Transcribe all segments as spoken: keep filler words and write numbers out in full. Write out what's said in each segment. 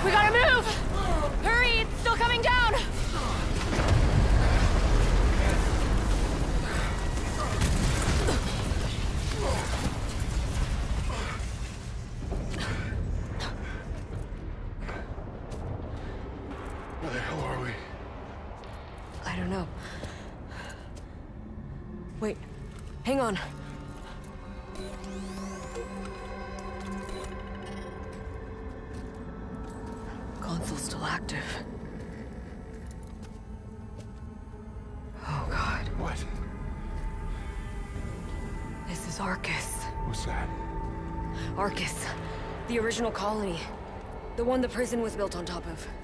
We gotta move! Hurry, it's still coming down! Where the hell are we? I don't know. Wait, hang on. Console's still active. Oh God. What? This is Arcus. What's that? Arcus. The original colony. The one the prison was built on top of.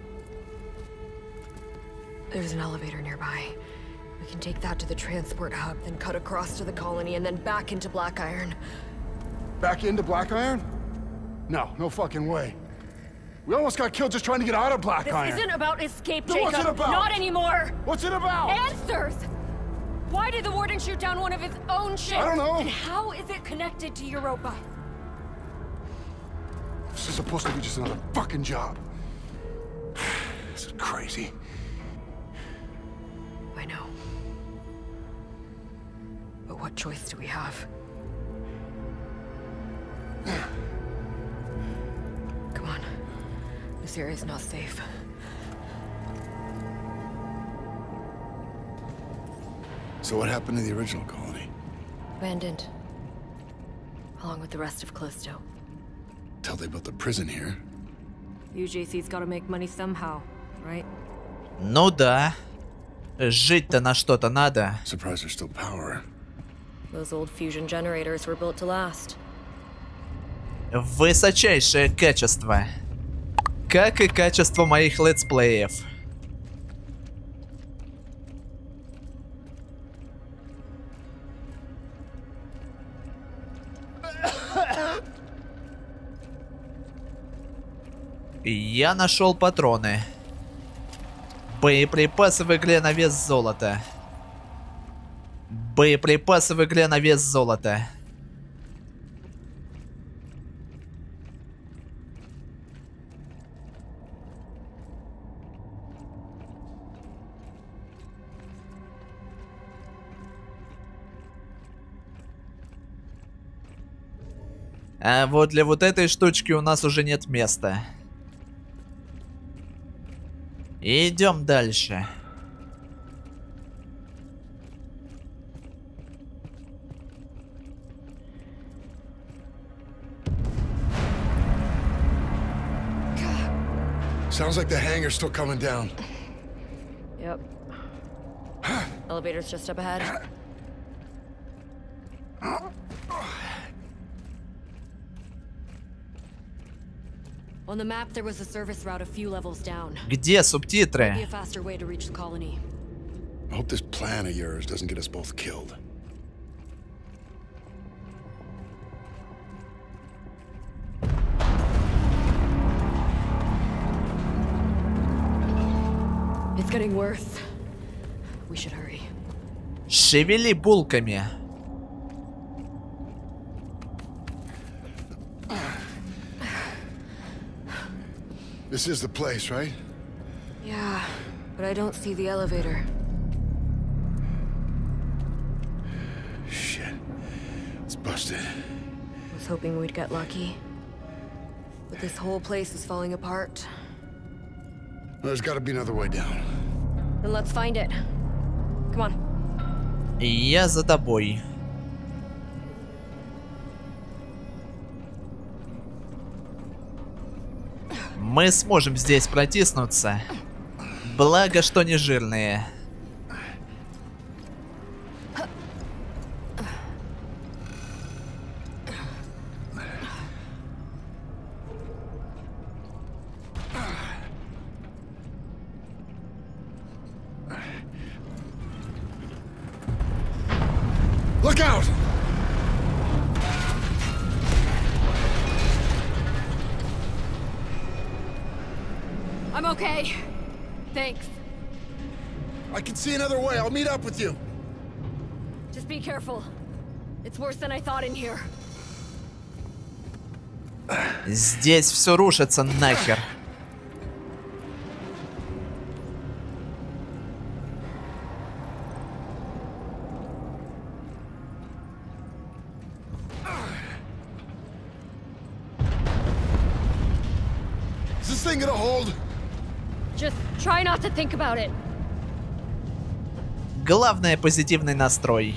There's an elevator nearby. We can take that to the transport hub, then cut across to the colony, and then back into Black Iron. Back into Black Iron? No, no fucking way. We almost got killed just trying to get out of Black This Iron. This isn't about escape, Then Jacob. what's it about? Not anymore. What's it about? Answers! Why did the Warden shoot down one of his own ships? I don't know. And how is it connected to Europa? This is supposed to be just another fucking job. This is crazy. I know. But what choice do we have? Come on. This area's not safe. So what happened to the original colony? Abandoned. Along with the rest of Callisto. Till they built the prison here. U J C's gotta make money somehow, right? Ну да. Жить-то на что-то надо. Surprised there's still power. Those old fusion generators were built to last. Высочайшее качество. Как и качество моих летсплеев. Я нашел патроны. Боеприпасы в игре на вес золота. Боеприпасы в игре на вес золота. А вот для вот этой штучки у нас уже нет места. Идем дальше. Sounds like the hangar's still coming down. Yep. Elevator's just up ahead. On the map, there was a service route a few levels down. Где субтитры? Be a faster way to reach the colony. I hope this plan of yours doesn't get us both killed. It's getting worse. We should hurry. Шевели булками. This is the place, right? Yeah, but I don't see the elevator. Shit. It's busted. I was hoping we'd get lucky. But this whole place is falling apart. There's gotta be another way down. Then let's find it. Come on. Я за тобой. Мы сможем здесь протиснуться. Благо, что не жирные. Look out! I'm okay. Thanks. I can see another way. I'll meet up with you. Just be careful. It's worse than I thought in here. Здесь все рушится нахер. thing gonna hold? Just try not to think about it. Главное, позитивный настрой.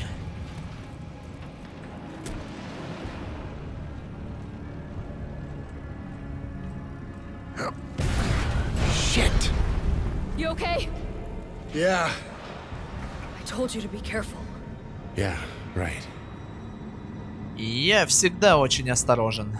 Shit. You okay? Yeah. I told you to be careful. Yeah, right. Я всегда очень осторожен.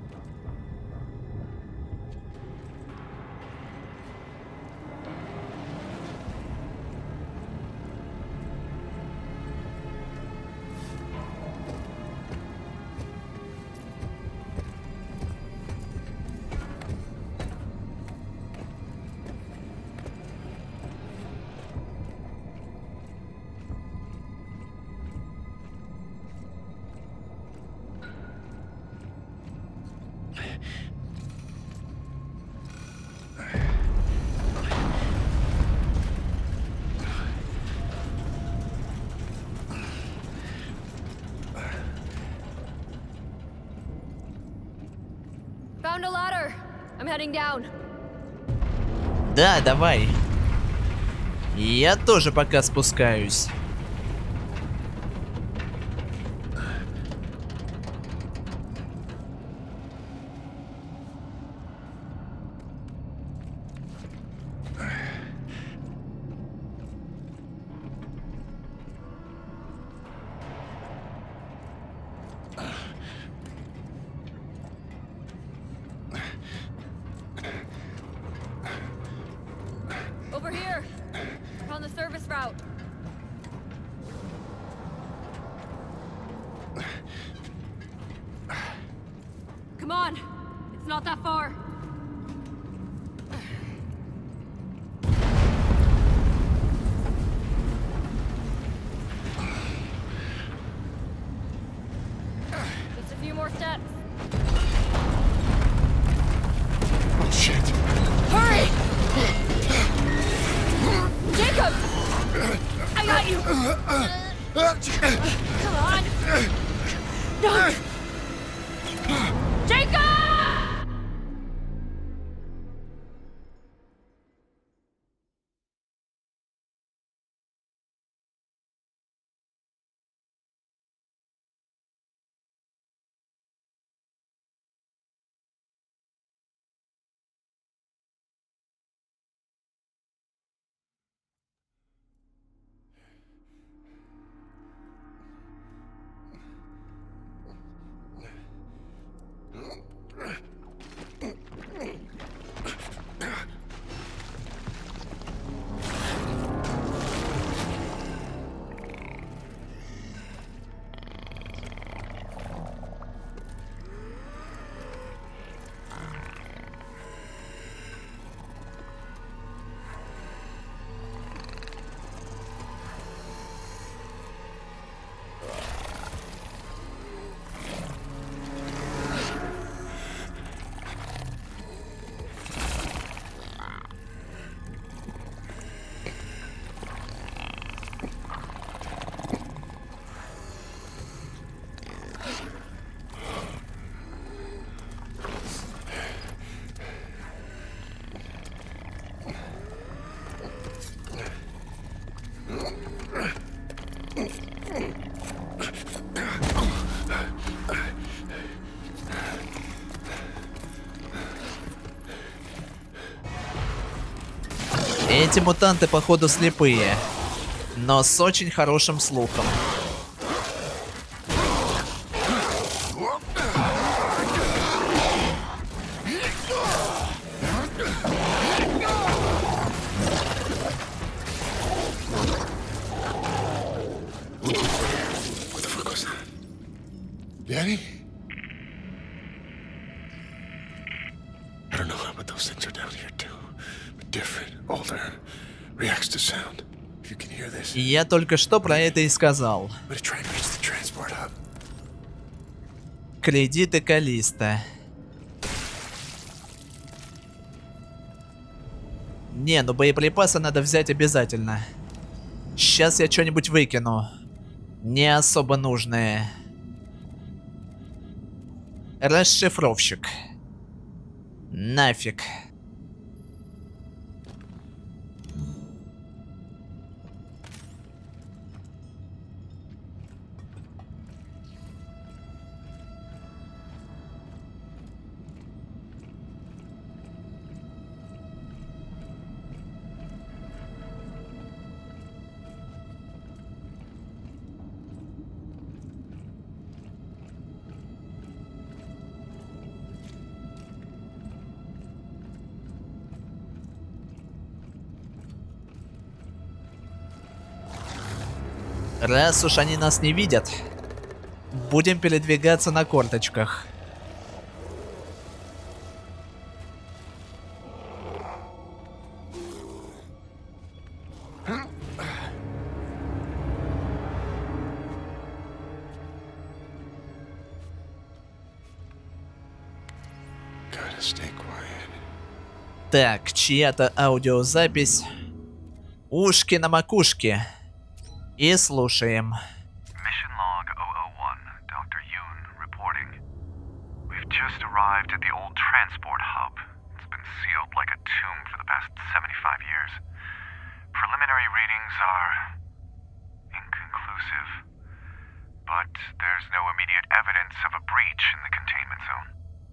Found a ladder. I'm heading down. Да, давай. Я тоже пока спускаюсь. Over here. On the service route. Come on. It's not that far. Just a few more steps. Oh shit. Hurry! Jacob! I got you! Come on! No! Jacob! Эти мутанты, походу, слепые, но с очень хорошим слухом. Danny? I don't know but those things are down here too. But different, older, reacts to sound. If you can hear this. Я только что про это и сказал. I'm gonna try and reach the transport hub. Кредиты Калиста. Не, ну боеприпасы надо взять обязательно. Сейчас я что-нибудь выкину. Не особо нужное. Расшифровщик. Нафиг. Раз уж они нас не видят, будем передвигаться на корточках. Так, чья-то аудиозапись. Ушки на макушке. И слушаем. Mission log zero zero one, Doctor Yoon reporting. We've just arrived at the old transport hub. It's been sealed like a tomb for the past seventy-five years. Preliminary readings are inconclusive, but there's no immediate evidence of a breach in the containment zone.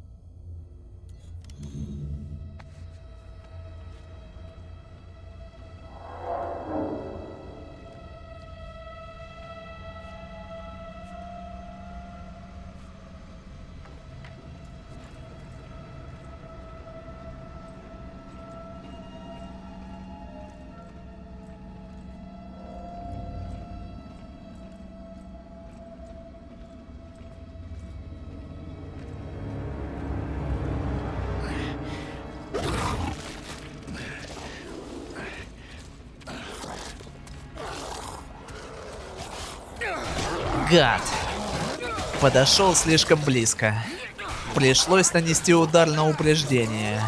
Гад. Подошел слишком близко. Пришлось нанести удар на упреждение.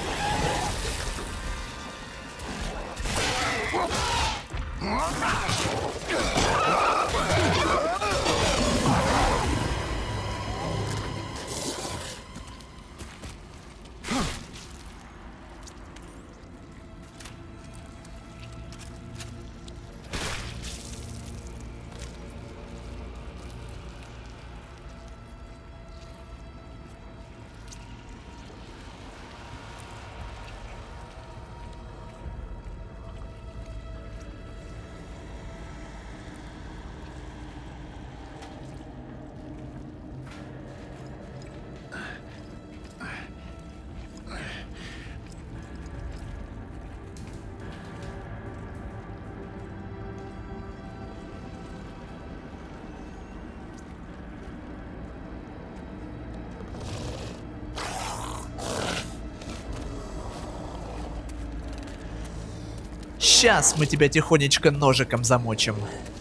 Сейчас мы тебя тихонечко ножиком замочим.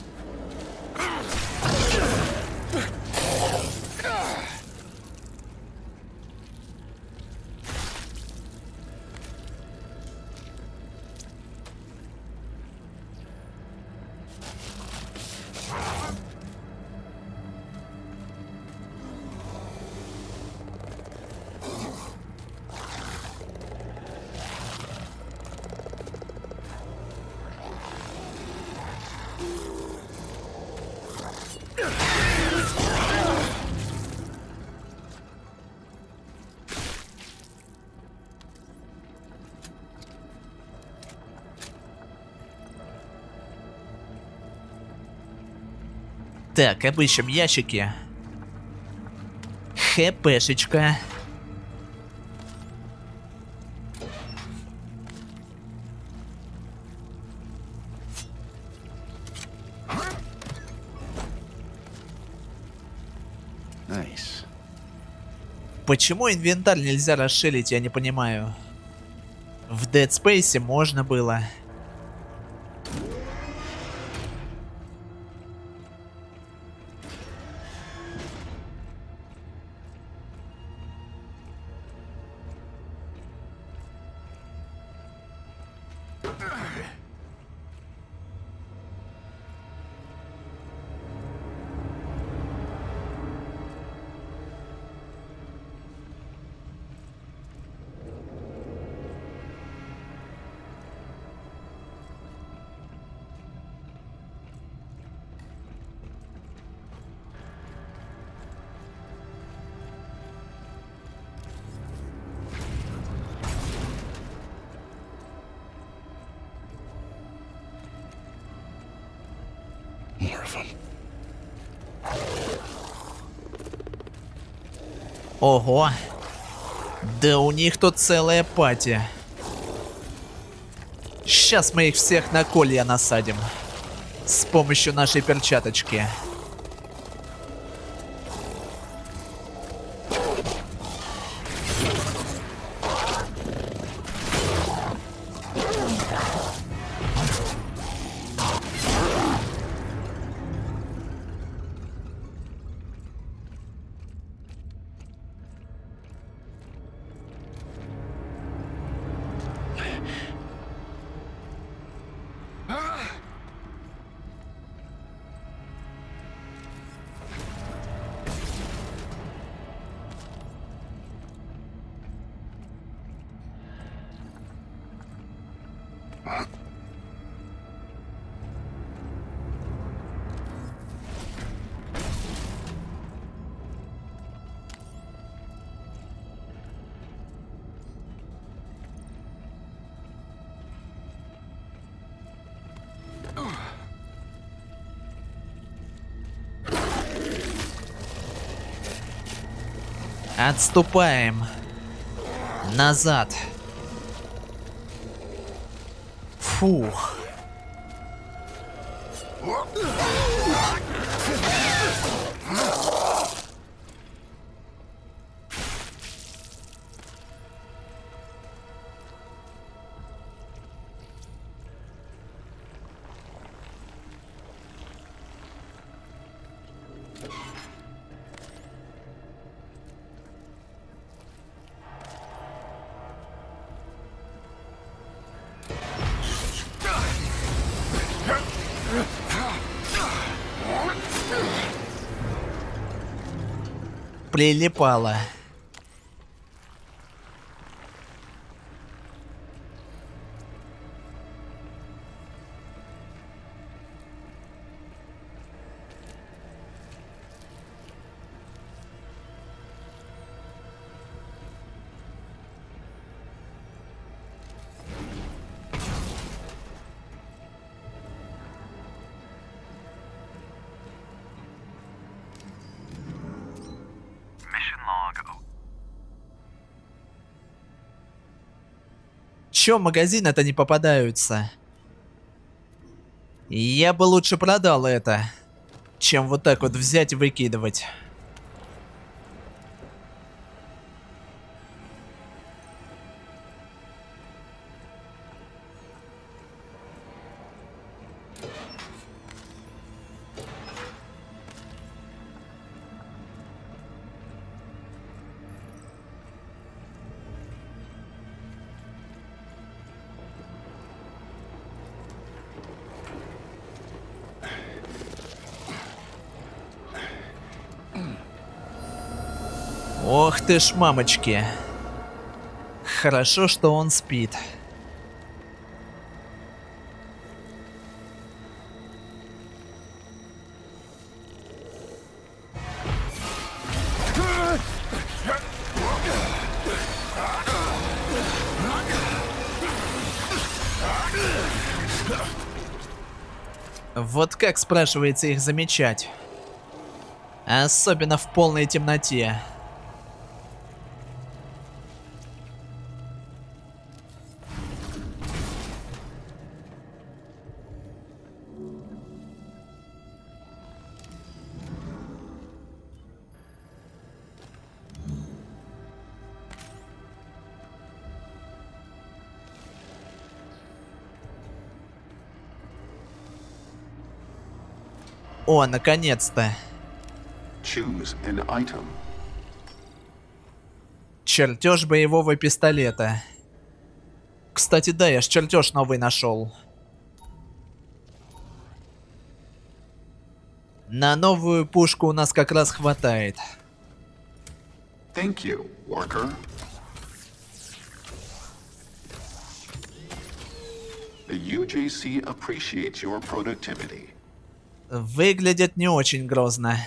Так, обыщем ящики. ХПшечка. Nice. Почему инвентарь нельзя расширить, я не понимаю. В Dead Space можно было. Ого. Да у них тут целая пати. Сейчас мы их всех на колья насадим. с помощью нашей перчаточки. Отступаем. Назад. Фух. Прилипало. Чё магазины-то не попадаются? Я бы лучше продал это, чем вот так вот взять и выкидывать. Ох ты ж, мамочки. Хорошо, что он спит. Вот как, спрашивается, их замечать? Особенно в полной темноте. О, наконец-то. Чертеж боевого пистолета. Кстати, да, я ж чертеж новый нашел. На новую пушку у нас как раз хватает. Thank you, worker. The ю джей си appreciates your productivity. Выглядит не очень грозно.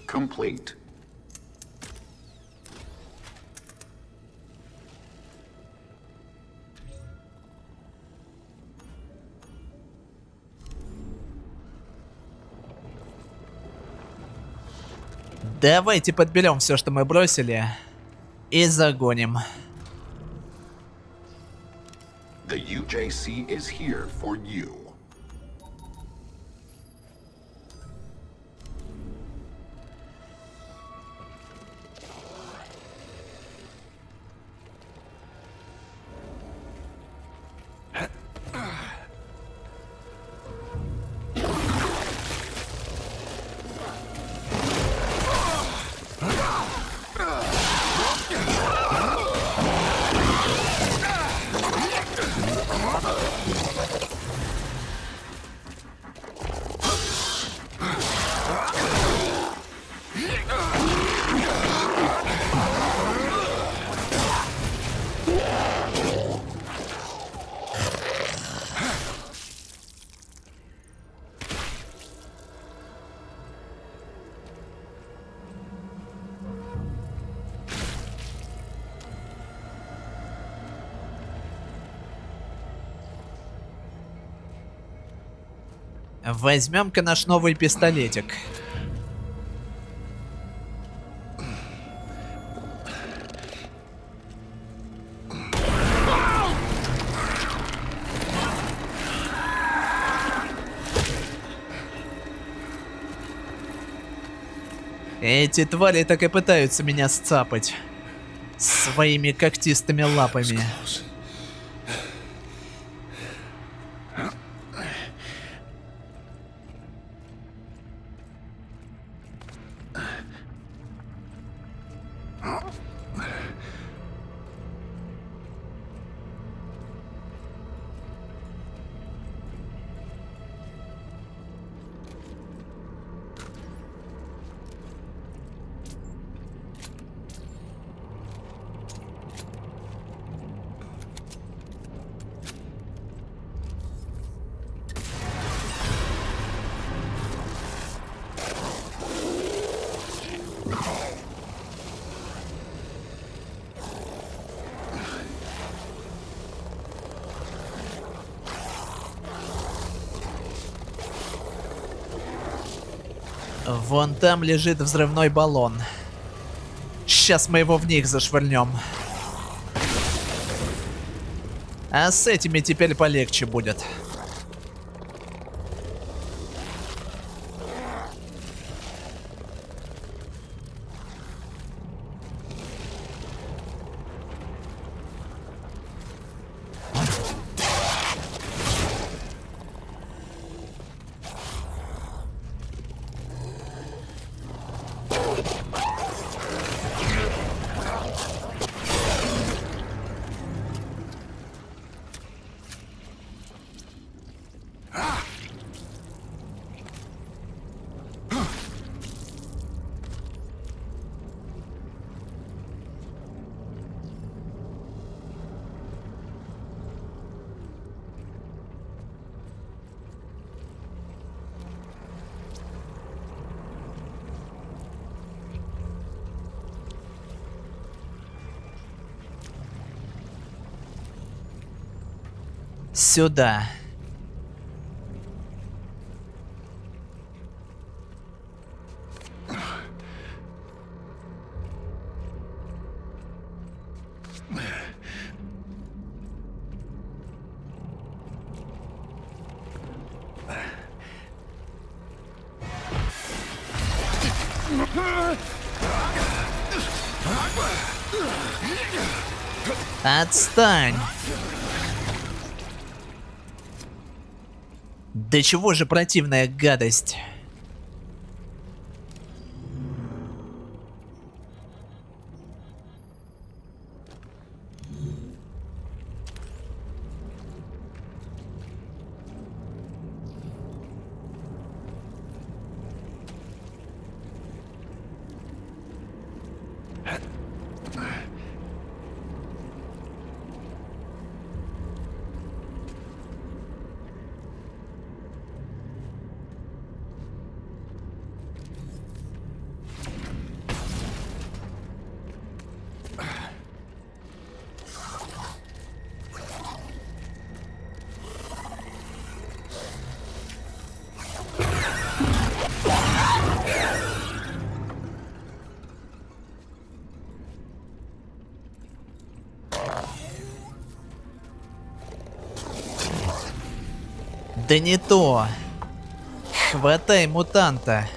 complete. Давайте подберем все, что мы бросили, и загоним. The U J C is here for you. Возьмем-ка наш новый пистолетик. Эти твари так и пытаются меня сцапать своими когтистыми лапами. Вон там лежит взрывной баллон. Сейчас мы его в них зашвырнем. А с этими теперь полегче будет. Сюда. Отстань! Да чего же противная гадость? Да не то. Хватай мутанта.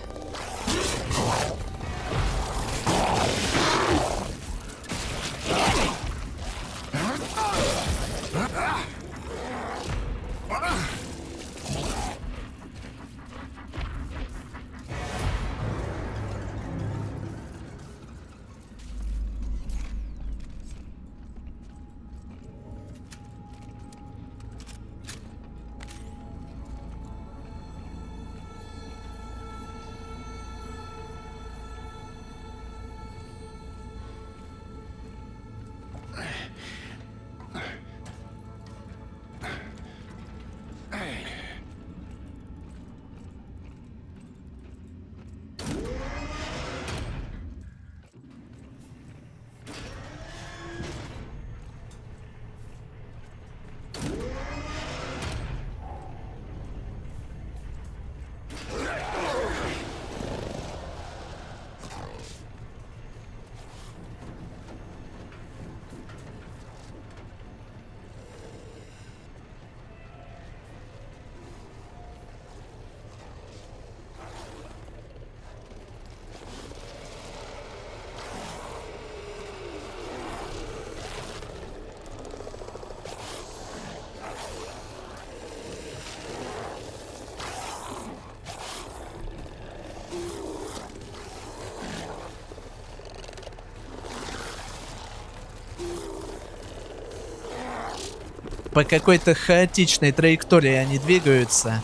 По какой-то хаотичной траектории они двигаются.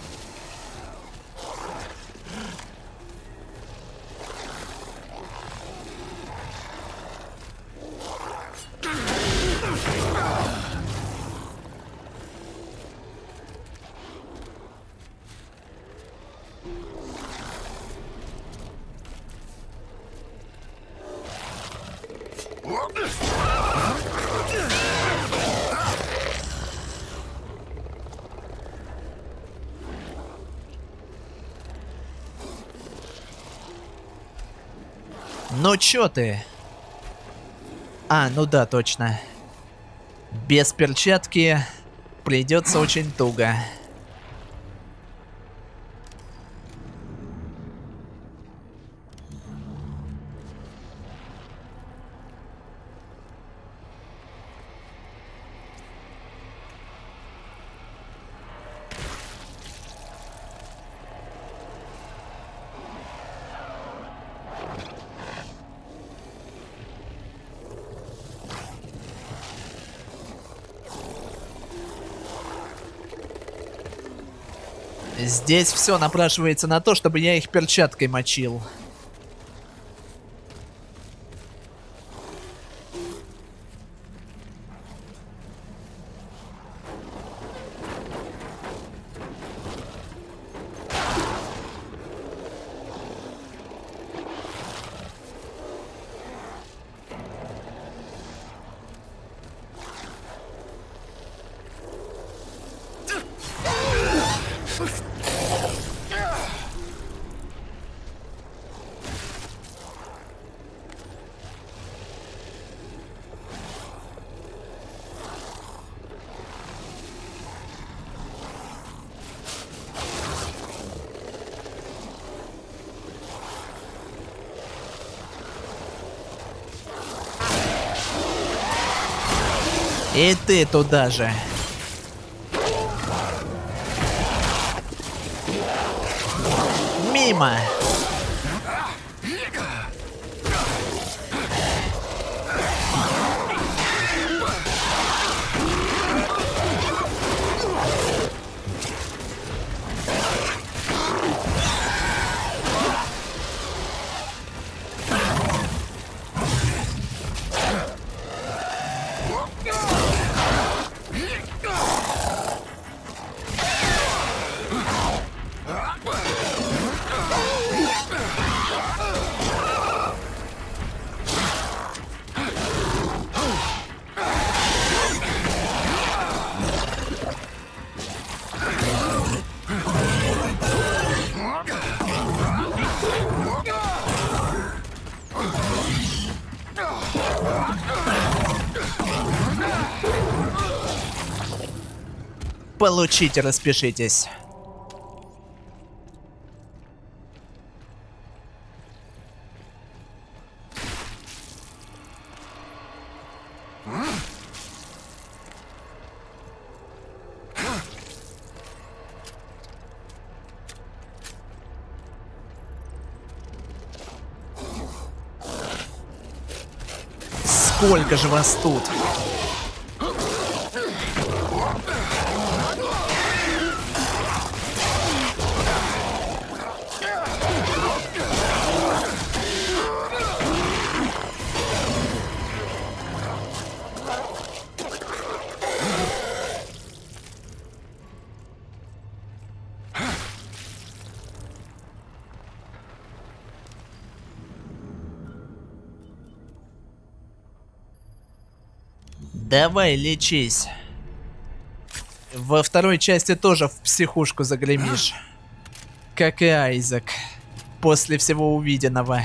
Ну чё ты? А, ну да, точно. Без перчатки придется очень туго. Здесь все напрашивается на то, чтобы я их перчаткой мочил. И ты туда же. Мимо. Получите, распишитесь. сколько же вас тут? Давай, лечись. Во второй части тоже в психушку загремишь. Как и Айзек. После всего увиденного.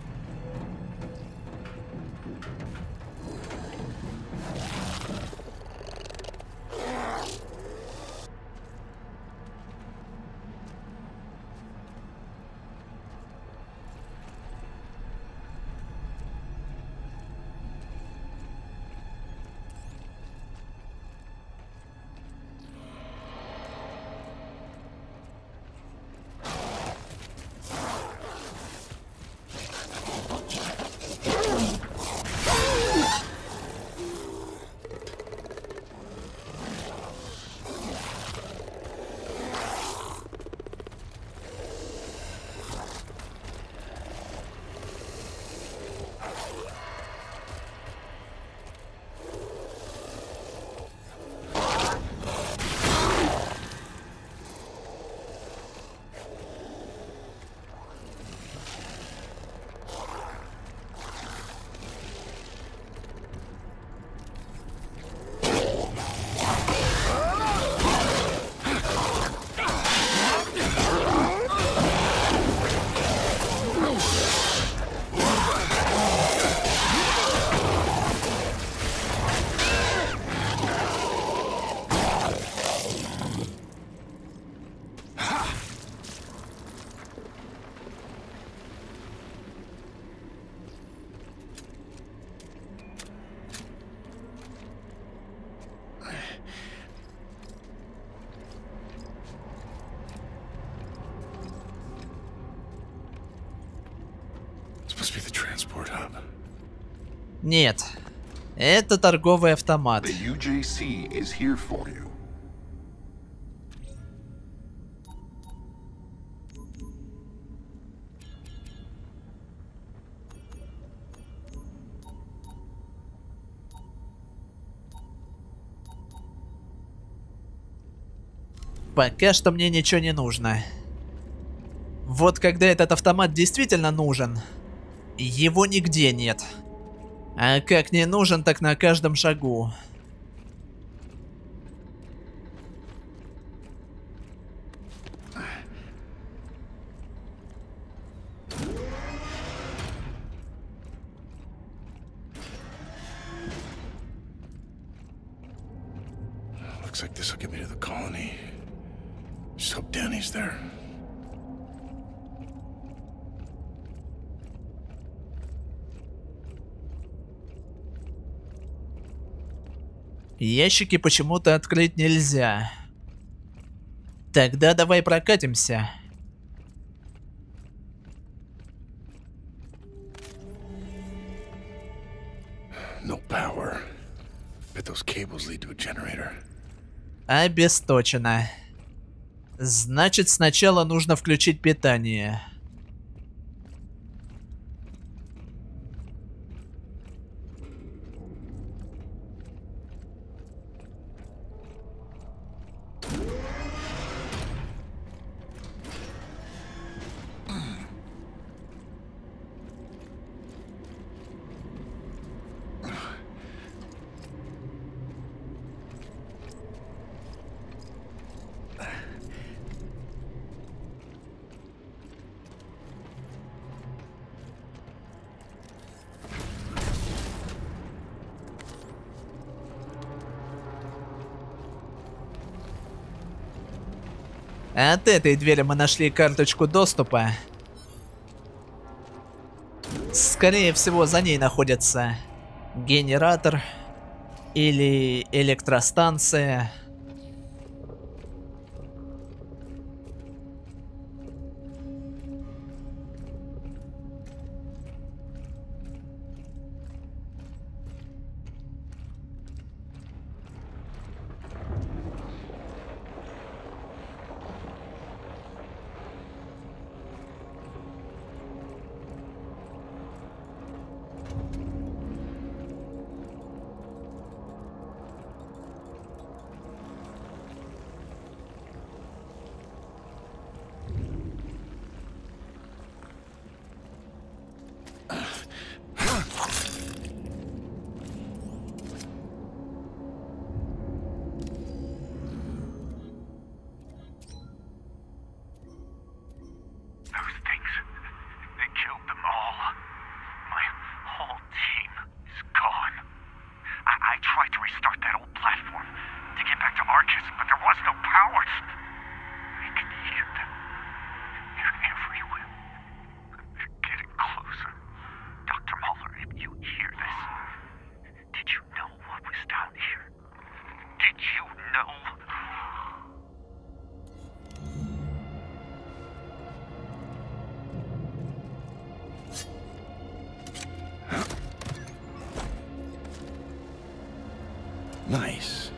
Нет, это торговый автомат. The ю джей си is here for you. Пока что мне ничего не нужно. Вот когда этот автомат действительно нужен, его нигде нет. А как не нужен, так на каждом шагу. Looks like this will get me to the colony. Just hope Danny's there. Ящики почему-то открыть нельзя. Тогда давай прокатимся. No power. Bet those cables lead to a generator. Обесточено. Значит, сначала нужно включить питание. От этой двери мы нашли карточку доступа. Скорее всего, за ней находится генератор или электростанция. Nice.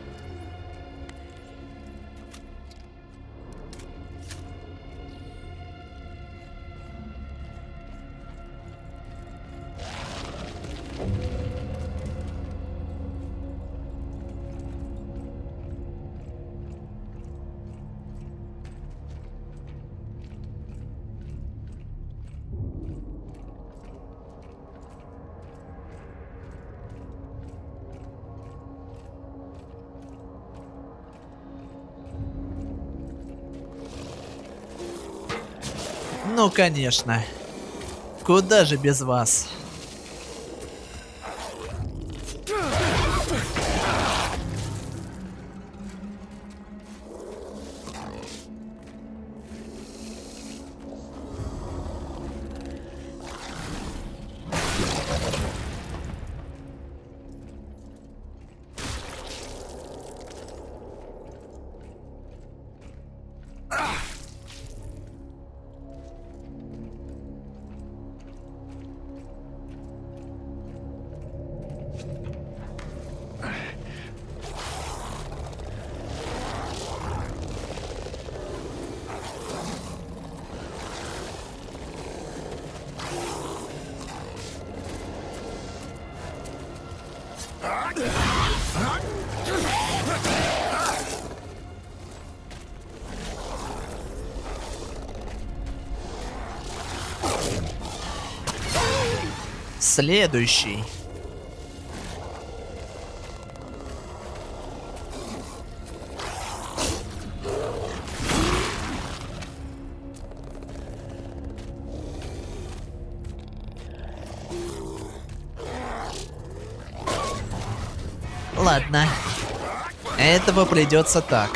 Ну, конечно. Куда же без вас? Следующий. Ладно. Этого придется так.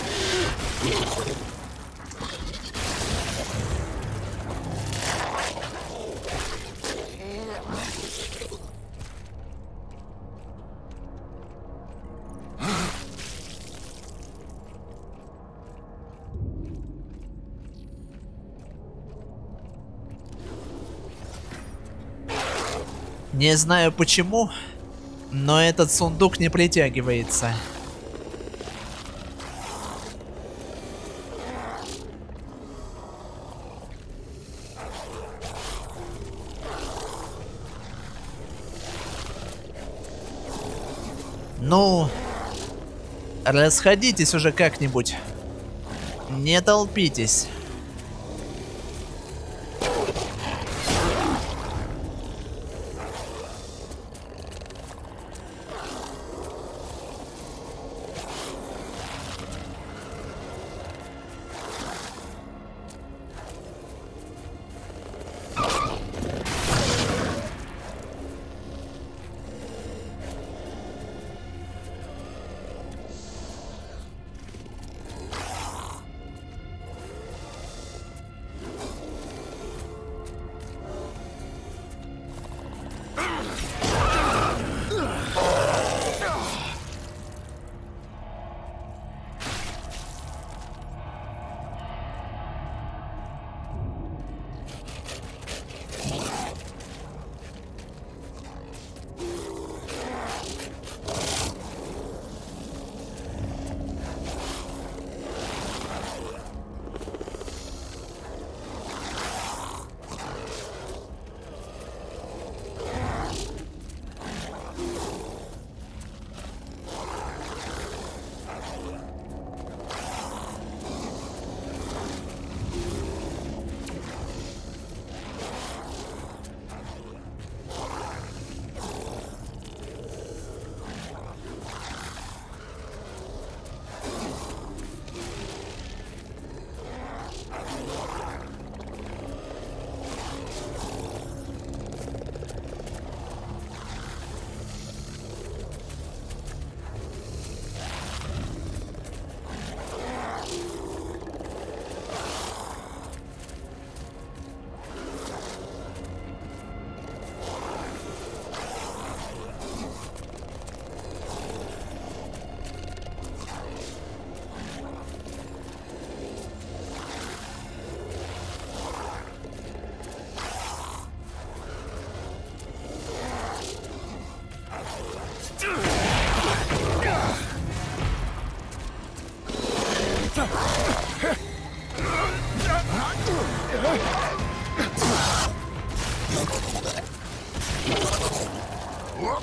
Не знаю почему, но этот сундук не притягивается. Ну, расходитесь уже как-нибудь. Не толпитесь.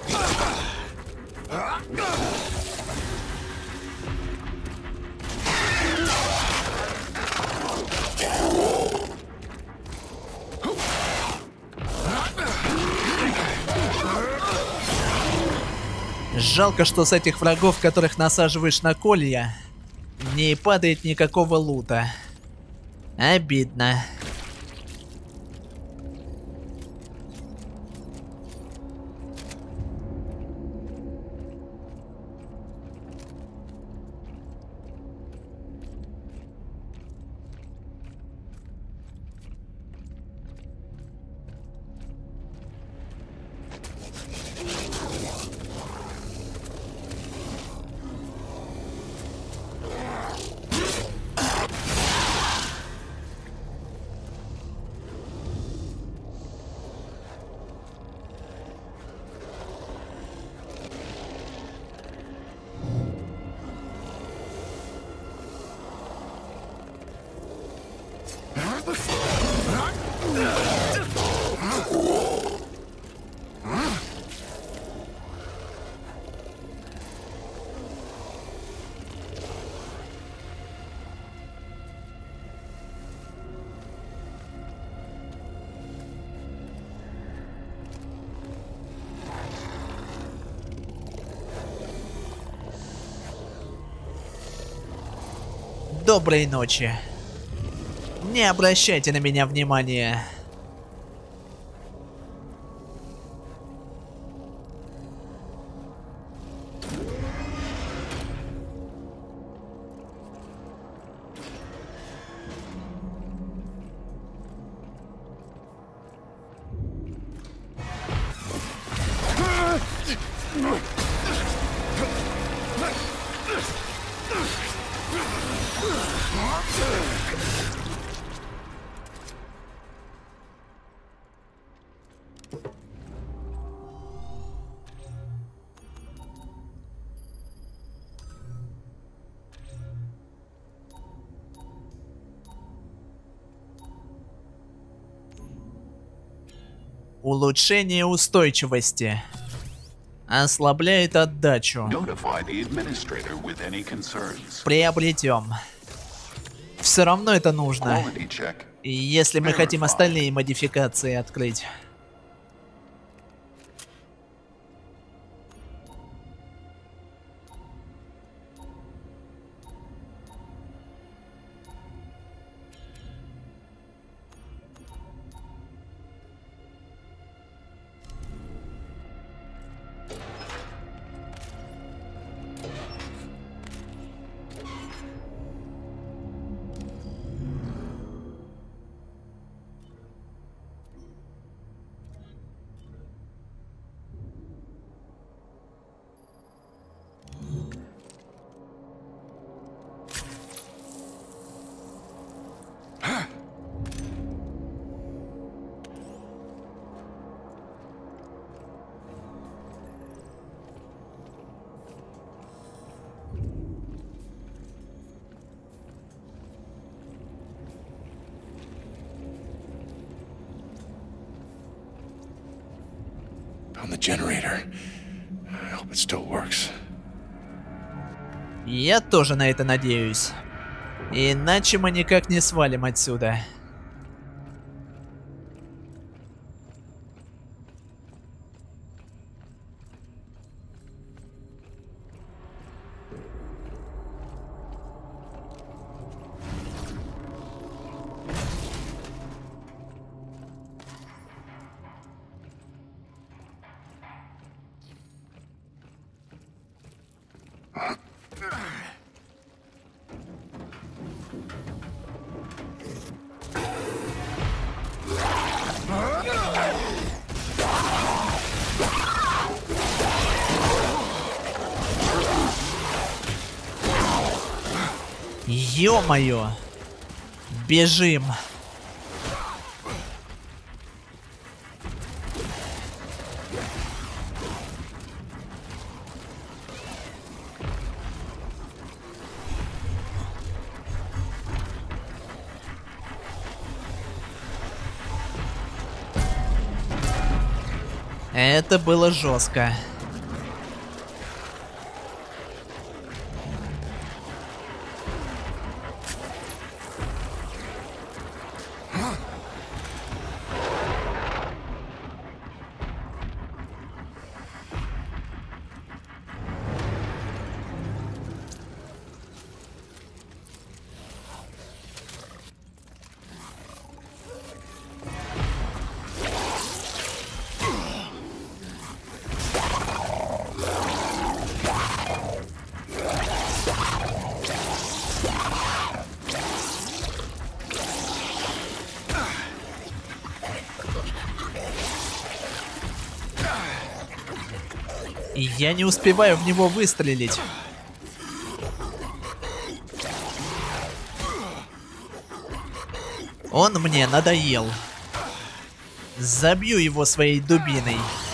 Жалко, что с этих врагов, которых насаживаешь на колья, не падает никакого лута. Обидно. Доброй ночи. Не обращайте на меня внимания. Улучшение устойчивости. Ослабляет отдачу. Notify the administrator with any concerns. Приобретем. Все равно это нужно. Quality check. Если мы хотим остальные модификации открыть. On the generator. I hope it still works. Я тоже на это надеюсь. Иначе мы никак не свалим отсюда. Ё-моё! Бежим! Это было жестко. И я не успеваю в него выстрелить. Он мне надоел. Забью его своей дубиной.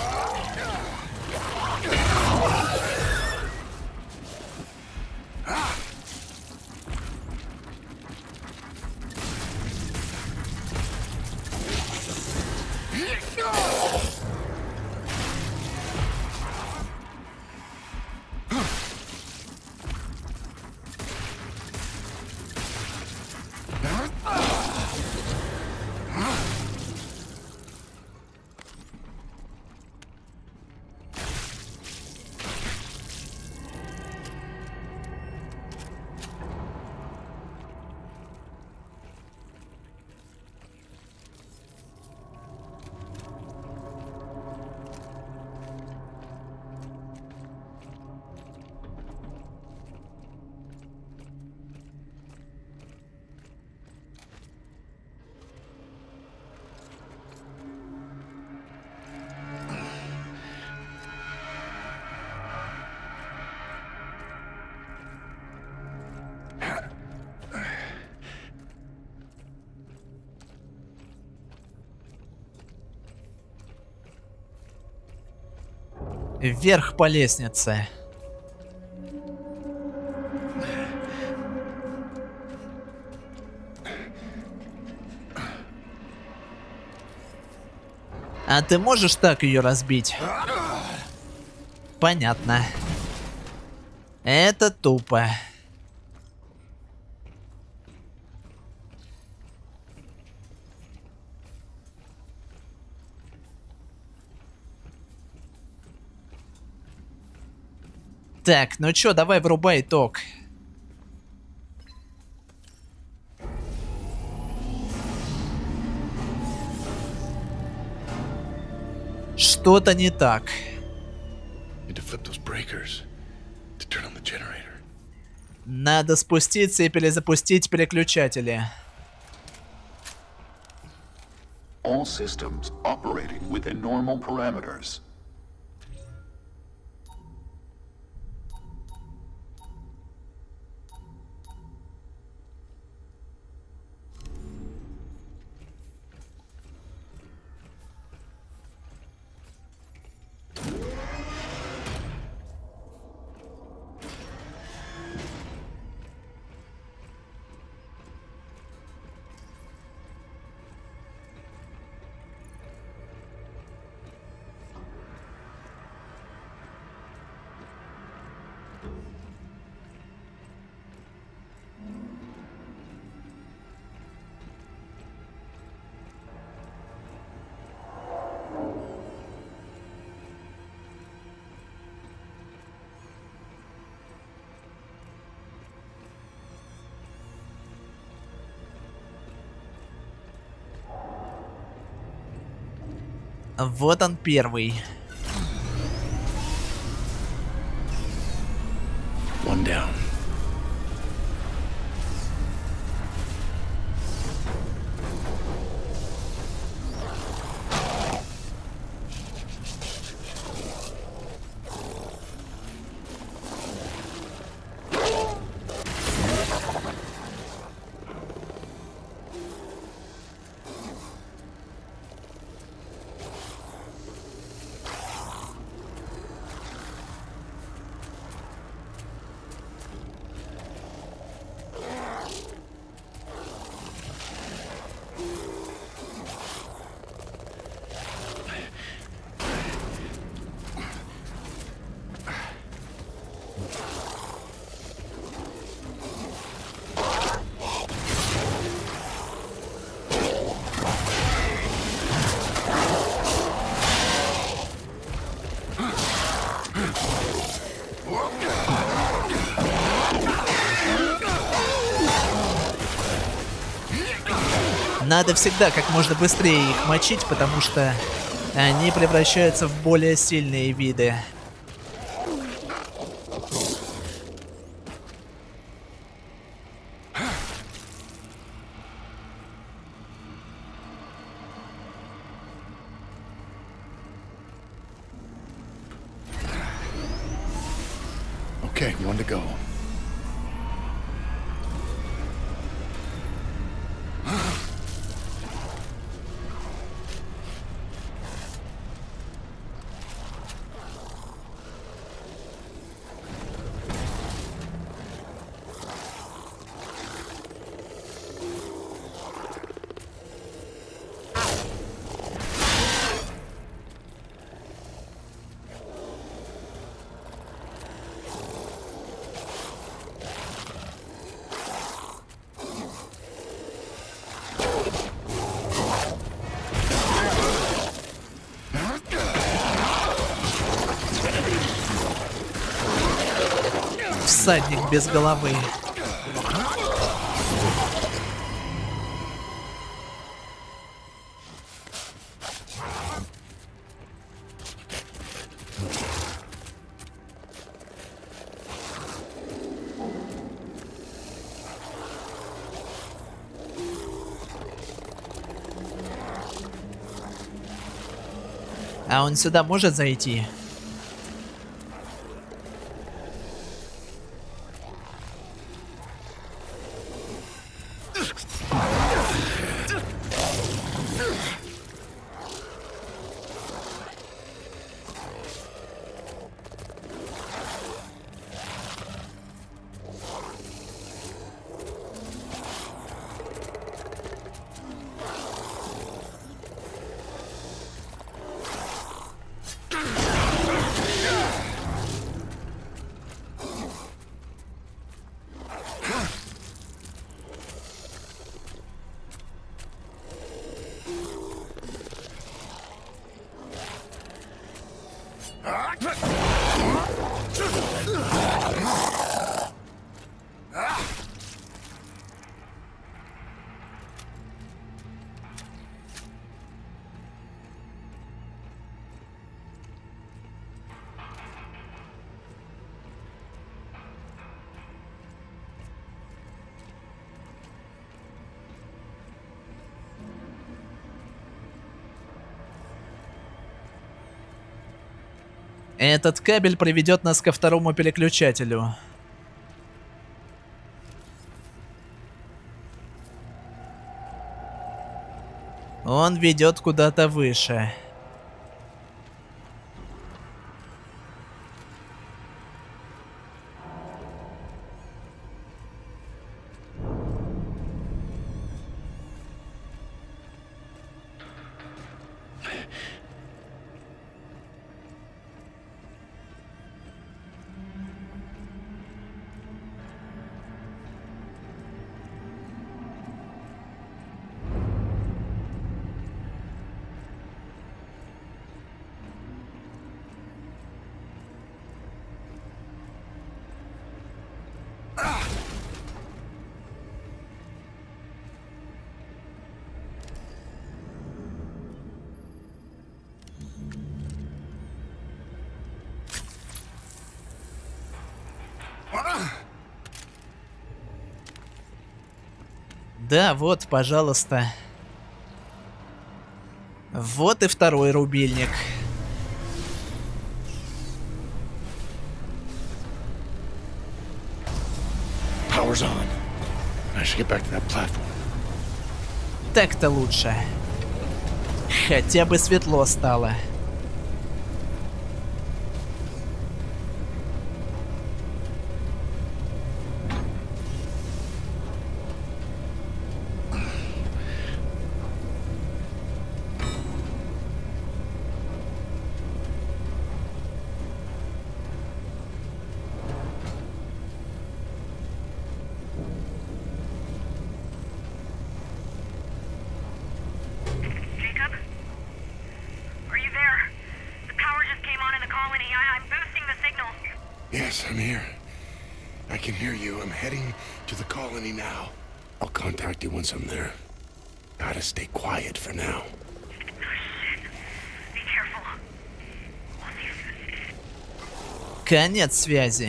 Вверх по лестнице. А ты можешь так ее разбить? Понятно. Это тупо. Так, ну чё, давай врубай ток. Что-то не так. Надо спуститься и перезапустить переключатели. All systems operating within normal parameters. Вот он первый. One down. Надо всегда как можно быстрее их мочить, потому что они превращаются в более сильные виды. Okay, one to go. Всадник без головы. А он сюда может зайти? Этот кабель приведет нас ко второму переключателю. Он ведет куда-то выше. Да, вот, пожалуйста. Вот и второй рубильник. Power's on. I should get back to that platform. Так-то лучше. Хотя бы светло стало. Yes, I'm here. I can hear you. I'm heading to the colony now. I'll contact you once I'm there. Gotta stay quiet for now. Be careful. Конец связи.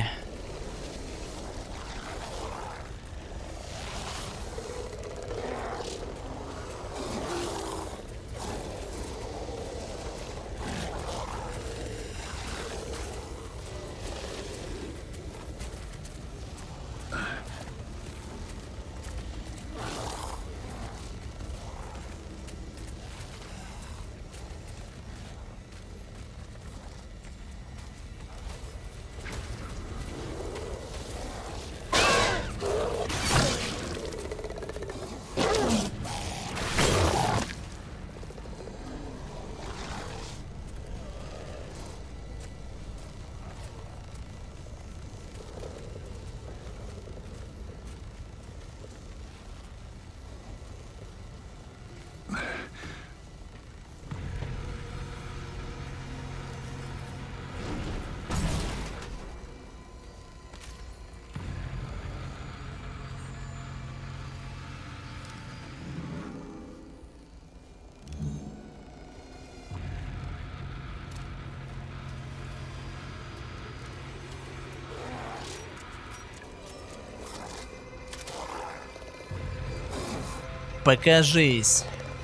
Покажись.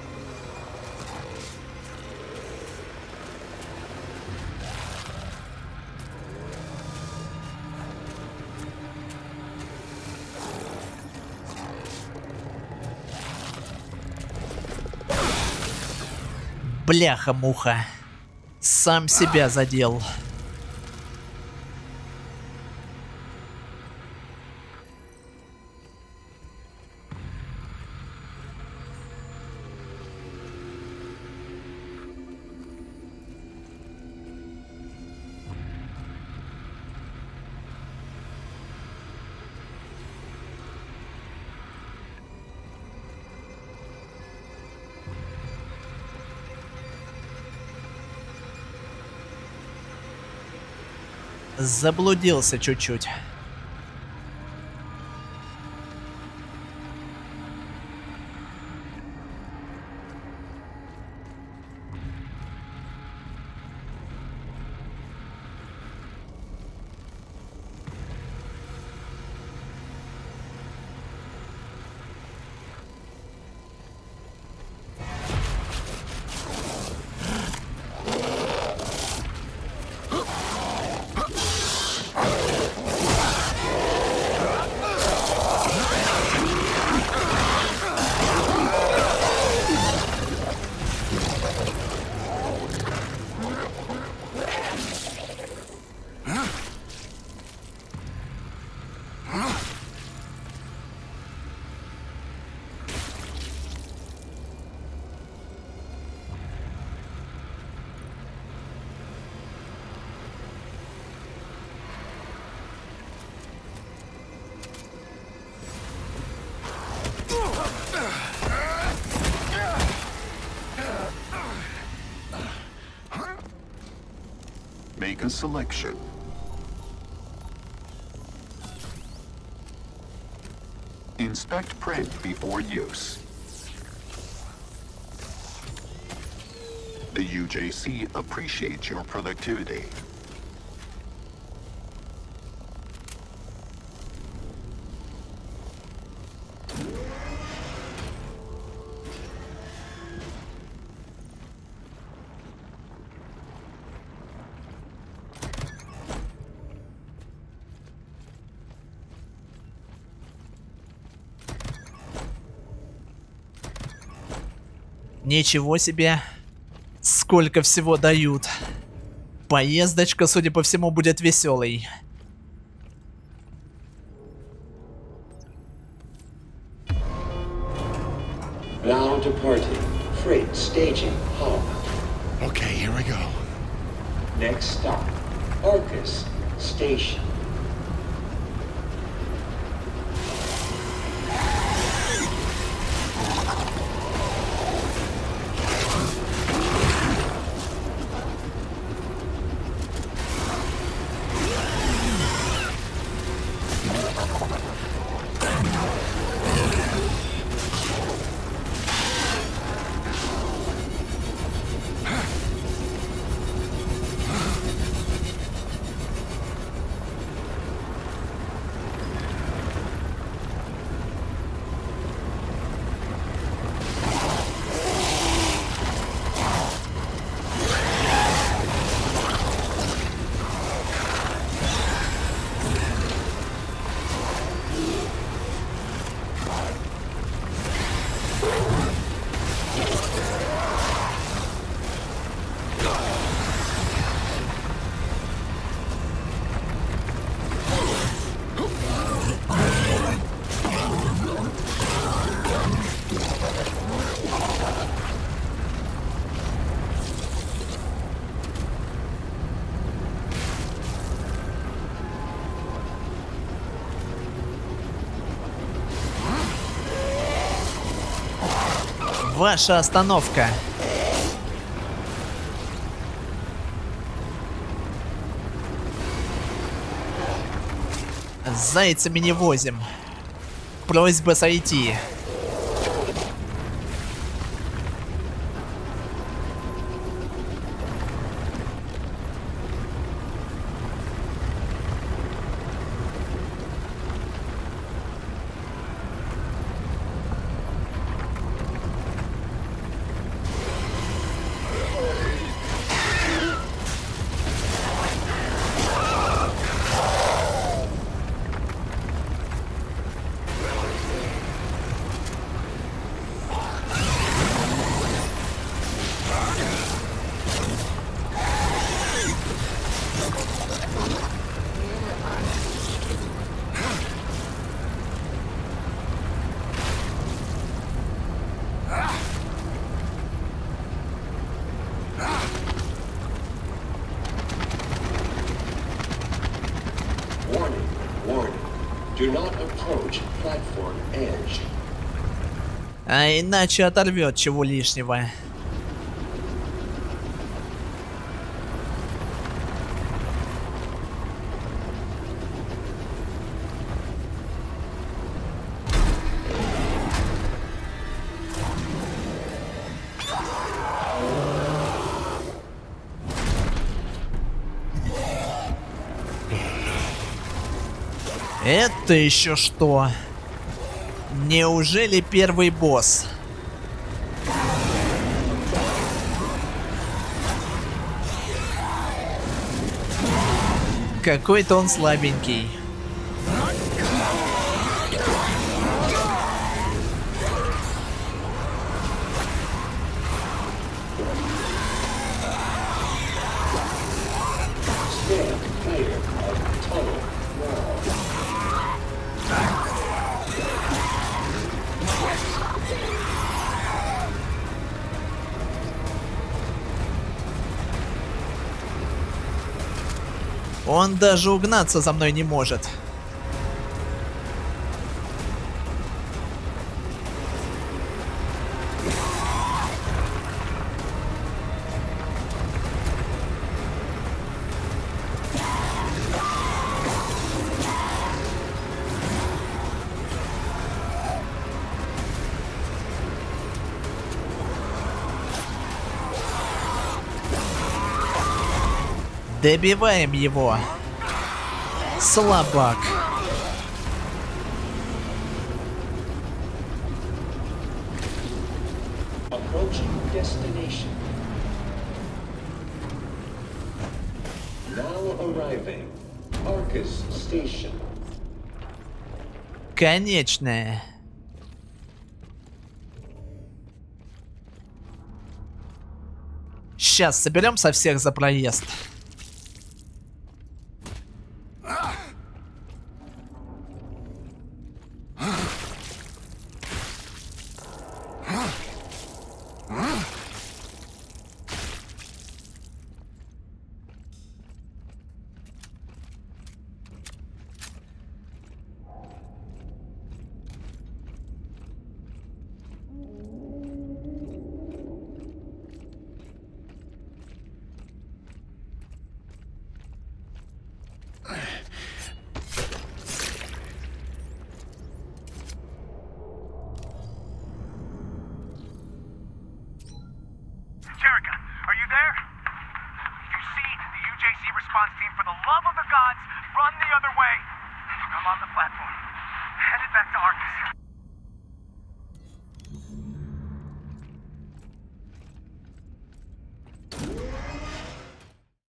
Бляха-муха. Сам себя задел. Заблудился чуть-чуть. Make a selection. Inspect print before use. The U J C appreciates your productivity. Ничего себе. Сколько всего дают. Поездочка, судя по всему, будет веселой. Now departing. Freight staging hub. Okay, here we go. Next stop. Arcus Station. Ваша остановка. С зайцами не возим. Просьба сойти. Warning. Do not approach platform edge. А иначе оторвет чего лишнего. Это еще что? Неужели первый босс? Какой-то он слабенький. Stand clear of tunnel wall. Он даже угнаться за мной не может. Добиваем его. Слабак. Approaching destination. Now arriving. Arcus Station. Конечная. Сейчас соберем со всех за проезд. Jerica, are you there? You see the U J C response team, for the love of the gods, run the other way. I'm on the platform, headed back to Arcus.